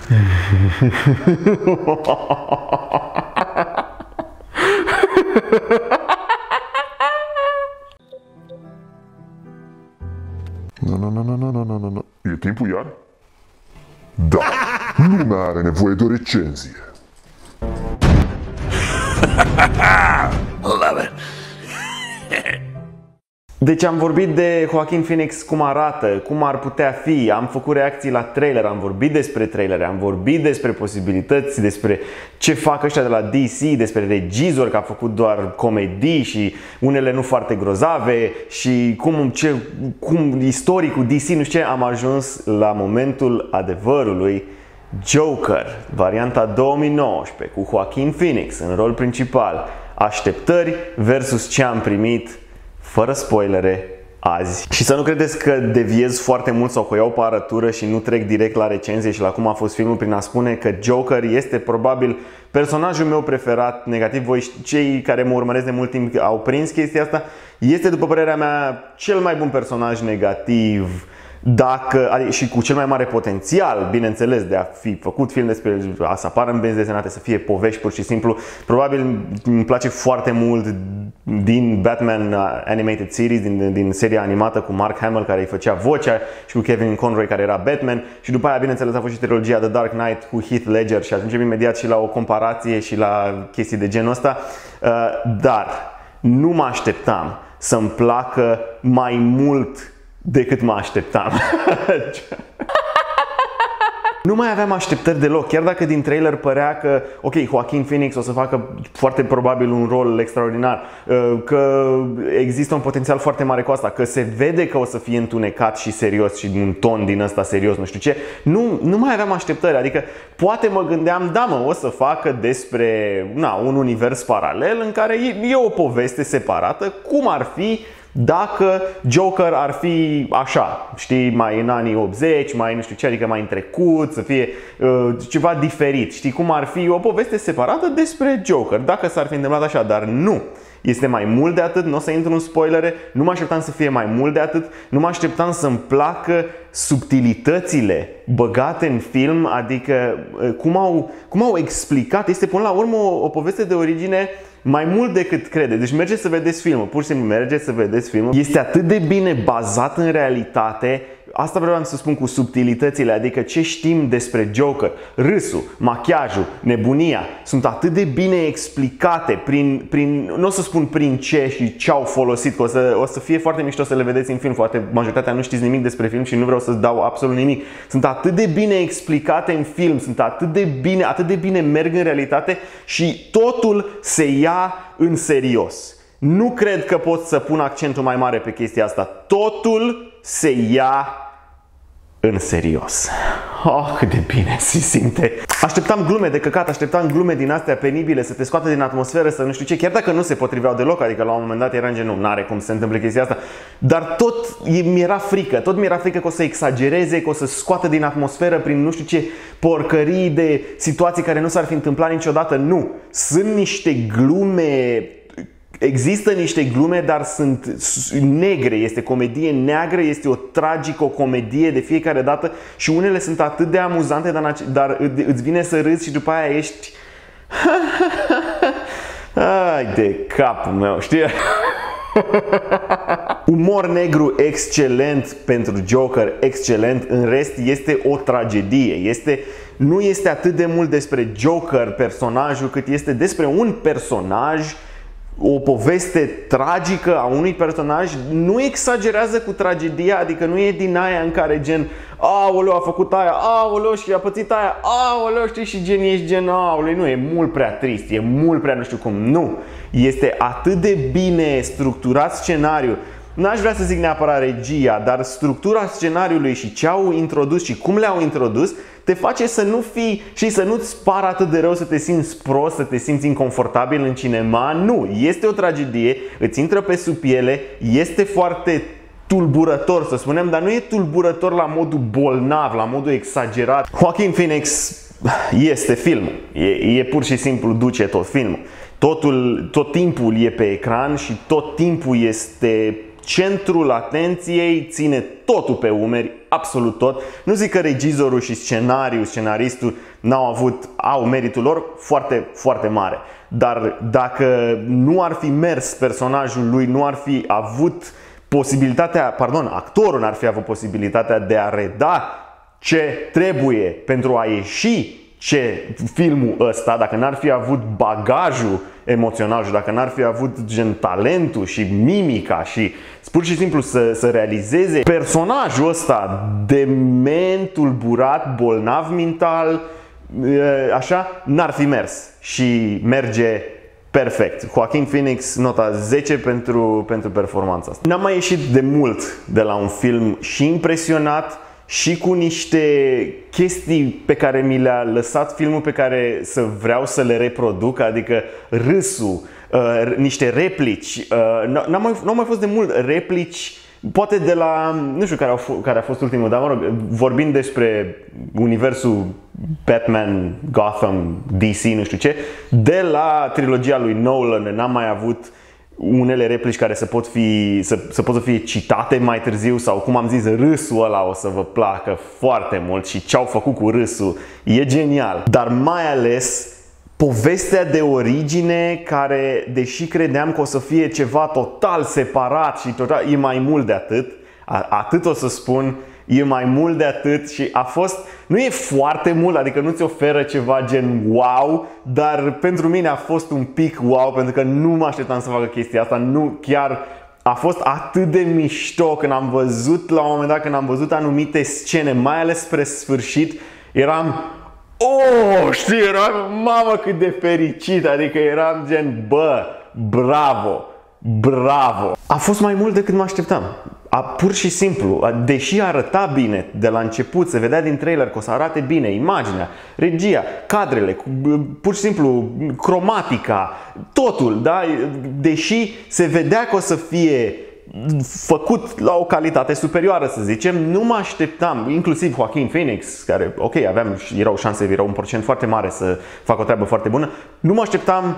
Nu. E timpul iar? Da, lumea are nevoie de o recenzie. Love it. Deci am vorbit de Joaquin Phoenix, cum arată, cum ar putea fi, am făcut reacții la trailer, am vorbit despre trailere, am vorbit despre posibilități, despre ce fac ăștia de la DC, despre regizori, că a făcut doar comedii și unele nu foarte grozave și cum istoricul DC, nu știu ce, am ajuns la momentul adevărului. Joker, varianta 2019, cu Joaquin Phoenix în rol principal. Așteptări versus ce am primit, fără spoilere, azi. Și să nu credeți că deviez foarte mult sau că o iau pe arătură și nu trec direct la recenzie și la cum a fost filmul prin a spune că Joker este probabil personajul meu preferat negativ. Voi, cei care mă urmăresc de mult timp, au prins chestia asta. Este, după părerea mea, cel mai bun personaj negativ și cu cel mai mare potențial, bineînțeles, de a fi făcut film despre a să apară în benzi desenate, să fie povești pur și simplu. Probabil îmi place foarte mult din Batman Animated Series, din seria animată cu Mark Hamill, care îi făcea vocea, și cu Kevin Conroy, care era Batman, și după aia, bineînțeles, a fost și trilogia The Dark Knight cu Heath Ledger și ajungem imediat și la o comparație și la chestii de genul ăsta. Dar nu mă așteptam să-mi placă mai mult decât mă așteptam. Nu mai aveam așteptări deloc, chiar dacă din trailer părea că, ok, Joaquin Phoenix o să facă foarte probabil un rol extraordinar, că există un potențial foarte mare cu asta, că se vede că o să fie întunecat și serios și un ton din ăsta serios, nu știu ce. Nu mai aveam așteptări, adică poate mă gândeam, da mă, o să facă despre un univers paralel în care e o poveste separată, cum ar fi dacă Joker ar fi așa, știi, mai în anii 80, mai nu știu ce, adică mai în trecut, să fie ceva diferit, știi, cum ar fi o poveste separată despre Joker, dacă s-ar fi întâmplat așa, dar nu. Este mai mult de atât, nu o să intru în spoilere, nu mă așteptam să fie mai mult de atât, nu mă așteptam să-mi placă subtilitățile băgate în film, adică cum au explicat, este până la urmă o poveste de origine mai mult decât crede. Deci mergeți să vedeți filmul, pur și simplu mergeți să vedeți filmul. Este atât de bine bazat în realitate. Asta vreau să spun cu subtilitățile, adică ce știm despre Joker, râsul, machiajul, nebunia, sunt atât de bine explicate nu o să spun prin ce și ce au folosit, că o să fie foarte mișto să le vedeți în film, foarte majoritatea nu știți nimic despre film și nu vreau să dau absolut nimic. Sunt atât de bine explicate în film, sunt atât de bine merg în realitate și totul se ia în serios. Nu cred că pot să pun accentul mai mare pe chestia asta. Totul se ia în serios. Oh, cât de bine se simte. Așteptam glume de căcat, așteptam glume din astea penibile, să te scoată din atmosferă, să nu știu ce, chiar dacă nu se potriveau deloc, adică la un moment dat era în genul, n-are cum să se întâmple chestia asta, dar tot mi-era frică, că o să exagereze, că o să scoată din atmosferă prin nu știu ce porcării de situații care nu s-ar fi întâmplat niciodată. Nu, sunt niște glume. Există niște glume, dar sunt negre, este comedie neagră, este o tragico-comedie de fiecare dată și unele sunt atât de amuzante, dar îți vine să râzi și după aia ești... Ai de capul meu, știi? Umor negru excelent pentru Joker, excelent, în rest este o tragedie. Nu este atât de mult despre Joker, personajul, cât este despre un personaj, o poveste tragică a unui personaj. Nu exagerează cu tragedia, adică nu e din aia în care gen aoleu, a făcut aia, aoleu, și a pățit aia, aoleu, știi, și gen ești gen aoleu, nu, e mult prea trist, e mult prea nu știu cum. Nu, este atât de bine structurat scenariul. N-aș vrea să zic neapărat regia, dar structura scenariului și ce au introdus și cum le-au introdus te face să nu fii și să nu-ți pară atât de rău, să te simți prost, să te simți inconfortabil în cinema. Nu, este o tragedie, îți intră pe sub piele, este foarte tulburător, să spunem, dar nu e tulburător la modul bolnav, la modul exagerat. Joaquin Phoenix este filmul, e pur și simplu duce tot filmul. Tot timpul e pe ecran și tot timpul este centrul atenției, ține totul pe umeri, absolut tot. Nu zic că regizorul și scenaristul au meritul lor foarte, foarte mare. Dar dacă nu ar fi mers personajul lui, nu ar fi avut actorul n-ar fi avut posibilitatea de a reda ce trebuie pentru a ieși filmul ăsta, dacă n-ar fi avut bagajul emoțional și dacă n-ar fi avut talentul și mimica și pur și simplu să realizeze personajul ăsta dement, tulburat, bolnav mental, așa, n-ar fi mers și merge perfect. Joaquin Phoenix, nota 10 pentru performanța asta. N-am mai ieșit de mult de la un film și impresionat și cu niște chestii pe care mi le-a lăsat filmul pe care vreau să le reproduc, adică râsul, niște replici. N-au mai fost de mult replici, poate de la, nu știu care a fost ultimul, dar mă rog, vorbind despre universul Batman, Gotham, DC, nu știu ce, de la trilogia lui Nolan n-am mai avut unele replici care să pot să fie citate mai târziu, sau cum am zis, râsul ăla o să vă placă foarte mult și ce-au făcut cu râsul e genial. Dar mai ales povestea de origine care, deși credeam că o să fie ceva total separat și total, e mai mult de atât. Atât o să spun, e mai mult de atât și nu e foarte mult, adică nu ți oferă ceva gen wow, dar pentru mine a fost un pic wow, pentru că nu mă așteptam să facă chestia asta, a fost atât de mișto când am văzut, la un moment dat când am văzut anumite scene, mai ales spre sfârșit, eram mamă cât de fericit, adică eram gen, bravo. A fost mai mult decât mă așteptam. Pur și simplu, deși arăta bine de la început, se vedea din trailer că o să arate bine imaginea, regia, cadrele, pur și simplu cromatica, totul, da? Deși se vedea că o să fie făcut la o calitate superioară, să zicem, nu mă așteptam, inclusiv Joaquin Phoenix, care, ok, erau șanse, era un procent foarte mare să facă o treabă foarte bună, nu mă așteptam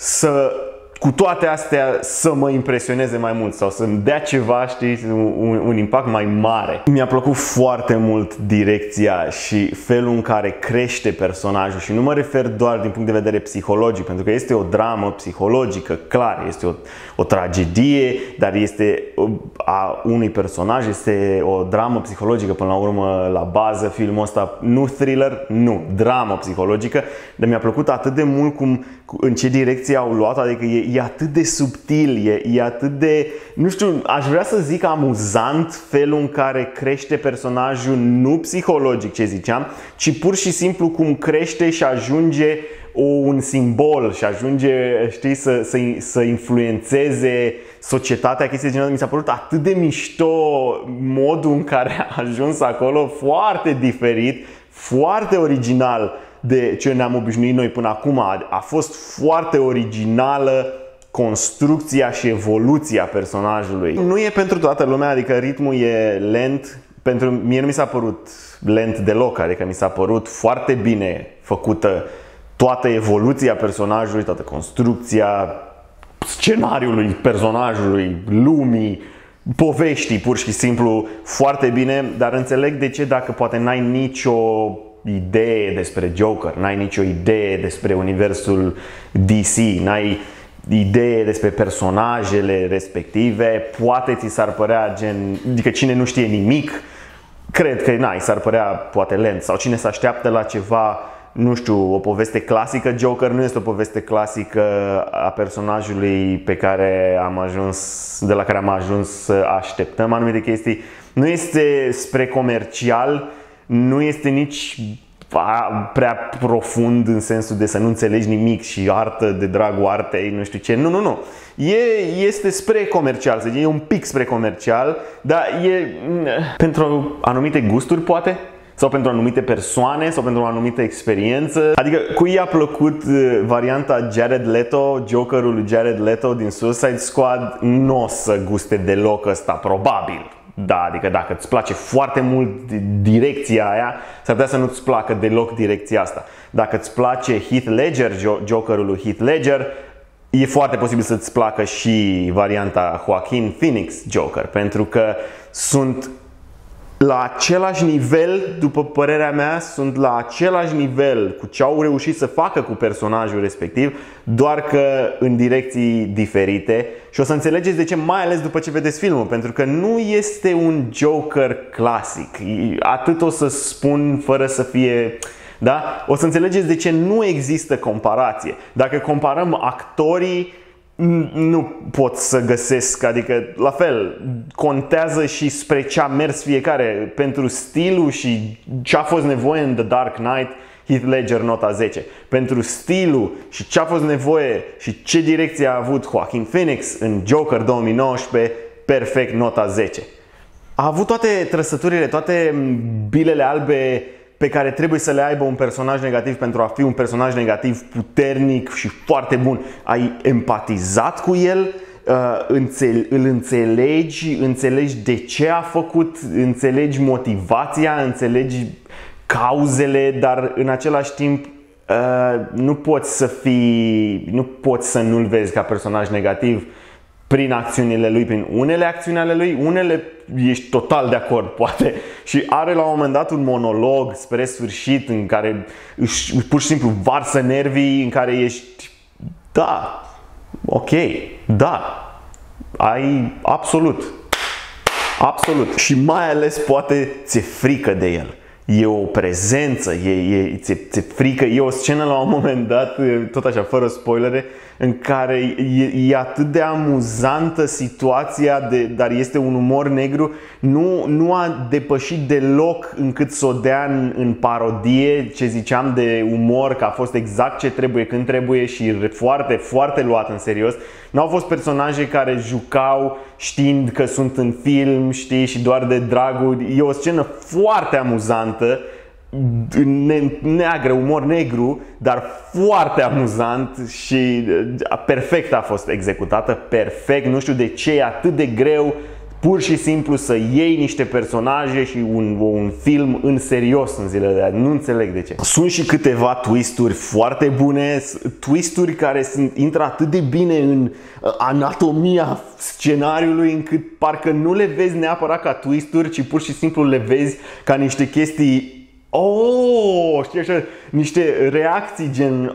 cu toate astea să mă impresioneze mai mult sau să-mi dea ceva, știi, un impact mai mare. Mi-a plăcut foarte mult direcția și felul în care crește personajul și nu mă refer doar din punct de vedere psihologic, pentru că este o dramă psihologică, clar, este o tragedie, dar este a unui personaj, este o dramă psihologică până la urmă la bază filmul ăsta, nu thriller, nu, dramă psihologică, dar mi-a plăcut atât de mult în ce direcție au luat, adică e atât de subtil, e atât de, nu știu, aș vrea să zic amuzant felul în care crește personajul, nu psihologic ce ziceam, ci pur și simplu cum crește și ajunge un simbol și ajunge, știi, să influențeze societatea, chestii de genul. Mi s-a părut atât de mișto modul în care a ajuns acolo, foarte diferit, foarte original de ce ne-am obișnuit noi până acum. A fost foarte originală construcția și evoluția personajului. Nu e pentru toată lumea, adică ritmul e lent. Mie nu mi s-a părut lent deloc, adică mi s-a părut foarte bine făcută toată evoluția personajului, toată construcția scenariului personajului, lumii, poveștii, pur și simplu foarte bine, dar înțeleg de ce dacă poate n-ai nicio idee despre Joker, n-ai nicio idee despre universul DC, n-ai idee despre personajele respective, poate ți s-ar părea gen, adică cine nu știe nimic, cred că s-ar părea poate lent, sau cine se așteaptă la ceva, nu știu, o poveste clasică. Joker nu este o poveste clasică a personajului de la care am ajuns să așteptăm anumite chestii. Nu este spre comercial, nu este nici prea profund în sensul de să nu înțelegi nimic și artă de dragul artei, nu știu ce. Nu. Este spre comercial, e un pic spre comercial, dar e pentru anumite gusturi poate, sau pentru anumite persoane, sau pentru o anumită experiență. Adică cui i-a plăcut varianta Jared Leto, Jokerul lui Jared Leto din Suicide Squad, nu o să guste deloc ăsta, probabil. Da, adică dacă îți place foarte mult direcția aia, s-ar putea să nu-ți placă deloc direcția asta. Dacă îți place Heath Ledger, Jokerul lui Heath Ledger, e foarte posibil să-ți placă și varianta Joaquin Phoenix Joker, pentru că sunt la același nivel, după părerea mea, sunt la același nivel cu ce au reușit să facă cu personajul respectiv, doar că în direcții diferite. Și o să înțelegeți de ce, mai ales după ce vedeți filmul, pentru că nu este un Joker clasic. Atât o să spun fără să fie... Da? O să înțelegeți de ce nu există comparație. Dacă comparăm actorii, nu pot să găsesc, adică la fel, contează și spre ce a mers fiecare. Pentru stilul și ce a fost nevoie în The Dark Knight, Heath Ledger nota 10. Pentru stilul și ce a fost nevoie și ce direcție a avut Joaquin Phoenix în Joker 2019, perfect nota 10. A avut toate trăsăturile, toate bilele albe pe care trebuie să le aibă un personaj negativ pentru a fi un personaj negativ puternic și foarte bun. Ai empatizat cu el, îl înțelegi de ce a făcut, înțelegi motivația, înțelegi cauzele, dar în același timp nu poți să nu-l vezi ca personaj negativ prin acțiunile lui, prin unele acțiuni ale lui, unele ești total de acord, poate. Și are la un moment dat un monolog spre sfârșit în care pur și simplu varsă nervii, în care ești, da, ok, da, ai absolut, absolut. Și mai ales poate ți-e frică de el. E o prezență, ți-e frică. E o scenă la un moment dat, tot așa, fără spoilere, în care e atât de amuzantă situația, dar este un umor negru. Nu a depășit deloc încât să o dea în parodie, ce ziceam de umor, că a fost exact ce trebuie, când trebuie și foarte, foarte luat în serios. Nu au fost personaje care jucau știind că sunt în film, știi, și doar de dragul. E o scenă foarte amuzantă, neagră, umor negru, dar foarte amuzant și perfect a fost executată, perfect. Nu știu de ce e atât de greu pur și simplu să iei niște personaje și un film în serios în zilele de azi. Nu înțeleg de ce. Sunt și câteva twisturi foarte bune, twisturi care intră atât de bine în anatomia scenariului încât parcă nu le vezi neapărat ca twisturi, ci pur și simplu le vezi ca niște chestii. Oh, știi așa, niște reacții gen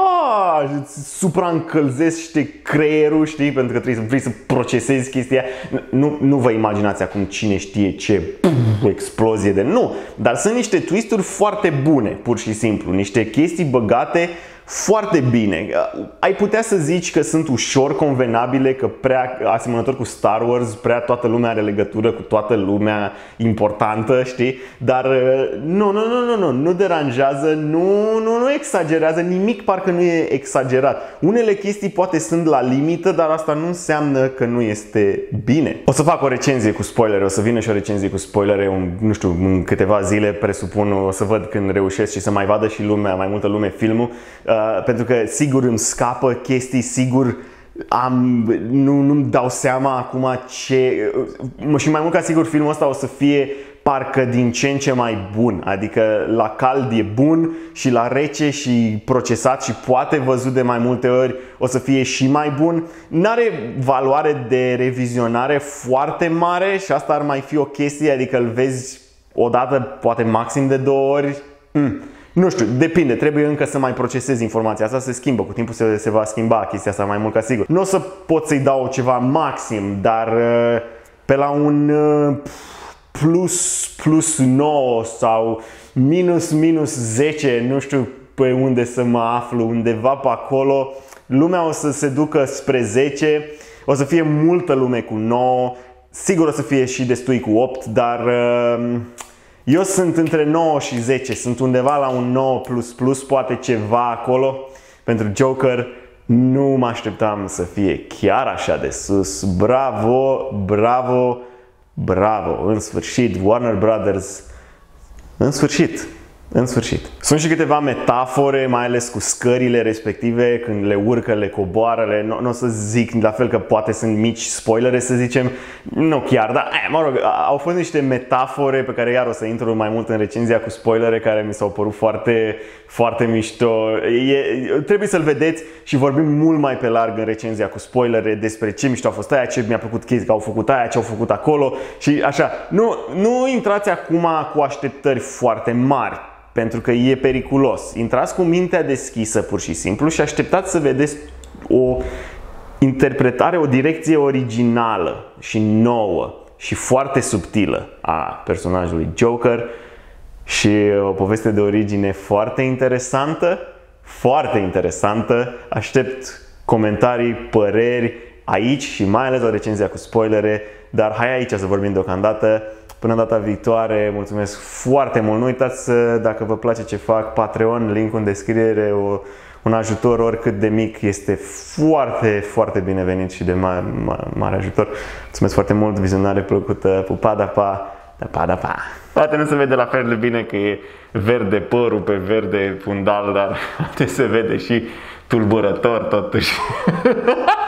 supraîncălzește creierul, știi, pentru că vrei să procesezi chestia. Nu vă imaginați acum cine știe ce explozie de... Nu, dar sunt niște twisturi foarte bune, pur și simplu, niște chestii băgate foarte bine. Ai putea să zici că sunt ușor convenabile, că prea asemănător cu Star Wars, prea toată lumea are legătură cu toată lumea importantă, știi? Dar nu deranjează, nu exagerează, nimic parcă nu e exagerat. Unele chestii poate sunt la limită, dar asta nu înseamnă că nu este bine. O să fac o recenzie cu spoilere, o să vină și o recenzie cu spoilere, nu știu, în câteva zile, presupun, o să văd când reușesc și să mai vadă și lumea, mai multă lume filmul. Pentru că sigur îmi scapă chestii, sigur nu-mi dau seama acum ce... Și mai mult ca sigur filmul ăsta o să fie parcă din ce în ce mai bun. Adică la cald e bun și la rece și procesat și poate văzut de mai multe ori o să fie și mai bun. N-are valoare de revizionare foarte mare și asta ar mai fi o chestie, adică îl vezi odată, poate maxim de 2 ori. Nu știu, depinde, trebuie încă să mai procesezi informația asta, se schimbă, cu timpul se va schimba chestia asta mai mult ca sigur. Nu o să pot să-i dau ceva maxim, dar pe la un plus 9 sau minus 10, nu știu pe unde să mă aflu, undeva pe acolo, lumea o să se ducă spre 10, o să fie multă lume cu 9, sigur o să fie și destui cu 8, dar... eu sunt între 9 și 10, sunt undeva la un 9++, poate ceva acolo. Pentru Joker nu mă așteptam să fie chiar așa de sus. Bravo, bravo, bravo! În sfârșit, Warner Brothers, în sfârșit, În sfârșit. Sunt și câteva metafore, mai ales cu scările respective, când le urcă, le coboară, nu o să zic la fel că poate sunt mici spoilere, să zicem, nu chiar, dar mă rog, au fost niște metafore pe care iar o să intru mai mult în recenzia cu spoilere, care mi s-au părut foarte, foarte mișto. Trebuie să-l vedeți și vorbim mult mai pe larg în recenzia cu spoilere despre ce mișto a fost aia, ce mi-a plăcut chestia că au făcut aia, ce au făcut acolo și așa. Nu intrați acum cu așteptări foarte mari, pentru că e periculos. Intrați cu mintea deschisă pur și simplu și așteptați să vedeți o interpretare, o direcție originală și nouă și foarte subtilă a personajului Joker și o poveste de origine foarte interesantă, foarte interesantă. Aștept comentarii, păreri aici și mai ales o recenzia cu spoilere, dar hai aici să vorbim deocamdată. Până data viitoare, mulțumesc foarte mult. Nu uitați, dacă vă place ce fac, Patreon, link în descriere, un ajutor oricât de mic este foarte, foarte binevenit și de mare ajutor. Mulțumesc foarte mult, vizionare plăcută, pupa, da, pa, da, pa, da, pa. Poate nu se vede la fel de bine că e verde părul pe verde fundal, dar se vede și tulburător totuși.